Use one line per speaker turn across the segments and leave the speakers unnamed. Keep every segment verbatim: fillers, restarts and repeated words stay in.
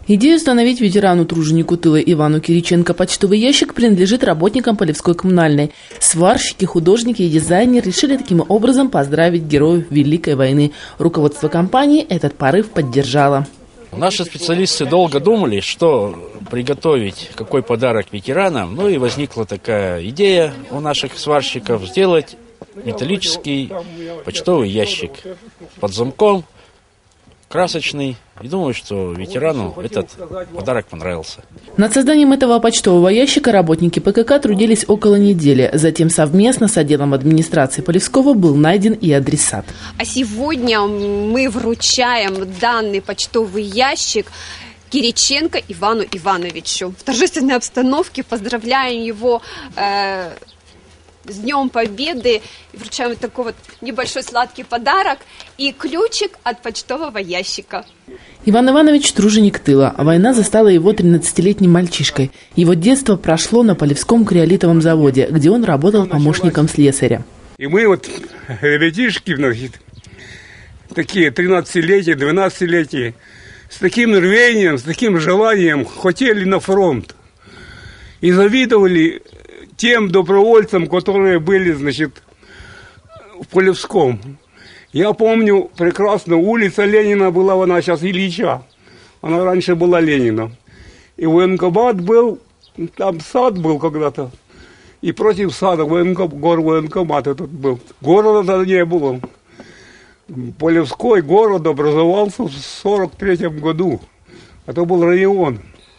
Идея установить ветерану-труженику тыла Ивану Кириченко почтовый ящик принадлежит работникам Полевской коммунальной. Сварщики, художники и дизайнеры решили таким образом поздравить героев Великой войны. Руководство компании этот порыв поддержало.
Наши специалисты долго думали, что приготовить, какой подарок ветеранам. Ну и возникла такая идея у наших сварщиков сделать металлический почтовый ящик под замком, красочный. И думаю, что ветерану этот подарок понравился.
Над созданием этого почтового ящика работники ПКК трудились около недели. Затем совместно с отделом администрации Полевского был найден и адресат.
А сегодня мы вручаем данный почтовый ящик Кириченко Ивану Ивановичу. В торжественной обстановке поздравляем его э, с Днем Победы. Вручаем такой вот небольшой сладкий подарок и ключик от почтового ящика.
Иван Иванович – труженик тыла. Война застала его тринадцатилетним мальчишкой. Его детство прошло на Полевском криолитовом заводе, где он работал помощником слесаря.
И мы вот, ребятишки, значит, такие тринадцатилетия, двенадцатилетия, с таким рвением, с таким желанием хотели на фронт. И завидовали тем добровольцам, которые были, значит, в Полевском. Я помню прекрасно, улица Ленина была, она сейчас Ильича, она раньше была Ленина. И военкомат был, там сад был когда-то, и против сада военкомат этот был. Города не было. Полевской город образовался в сорок третьем году. Это был район.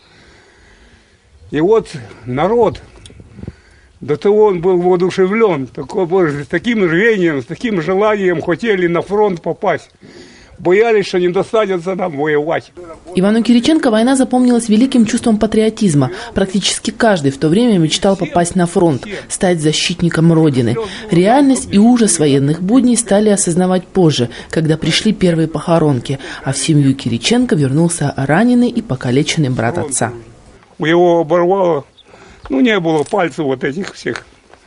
И вот народ, до того он был воодушевлен, такой, с таким рвением, с таким желанием хотели на фронт попасть. Боялись, что не досадятся нам воевать.
Ивану Кириченко война запомнилась великим чувством патриотизма. Практически каждый в то время мечтал попасть на фронт, стать защитником Родины. Реальность и ужас военных будней стали осознавать позже, когда пришли первые похоронки, а в семью Кириченко вернулся раненый и покалеченный брат отца.
Его оборвало. Ну, не было пальцев вот этих всех.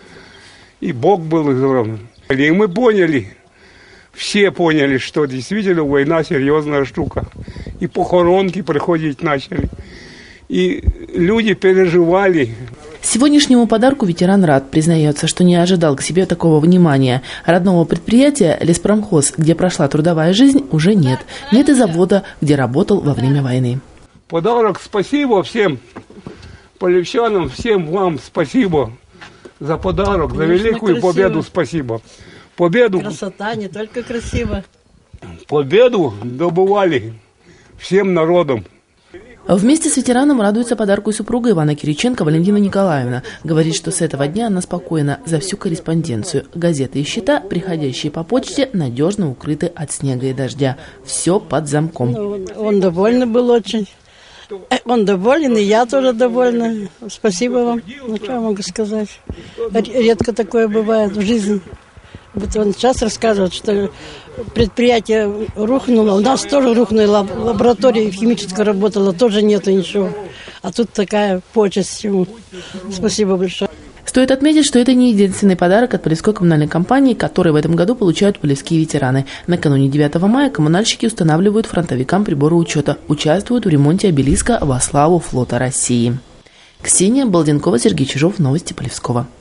И бок был изранен. И мы поняли, все поняли, что действительно война серьезная штука. И похоронки приходить начали. И люди переживали.
Сегодняшнему подарку ветеран рад. Признается, что не ожидал к себе такого внимания. Родного предприятия «Леспромхоз», где прошла трудовая жизнь, уже нет. Нет и завода, где работал во время войны.
Подарок спасибо всем полевчанам, всем вам спасибо за подарок, конечно, за великую красиво. Победу спасибо. Победу.
Красота, не только красиво.
Победу добывали всем народом.
Вместе с ветераном радуется подарку и супруга Ивана Кириченко Валентина Николаевна. Говорит, что с этого дня она спокойна за всю корреспонденцию. Газеты и счета, приходящие по почте, надежно укрыты от снега и дождя. Все под замком.
Он, он доволен был очень. Он доволен, и я тоже довольна. Спасибо вам. Ну, что я могу сказать? Редко такое бывает в жизни. Вот он сейчас рассказывает, что предприятие рухнуло. У нас тоже рухнула лаборатория химическая работала, тоже нету ничего. А тут такая почесть ему. Спасибо большое.
Стоит отметить, что это не единственный подарок от Полевской коммунальной компании, который в этом году получают полевские ветераны. Накануне девятого мая коммунальщики устанавливают фронтовикам приборы учета, участвуют в ремонте обелиска во славу флота России. Ксения Балденкова, Сергей Чижов. Новости Полевского.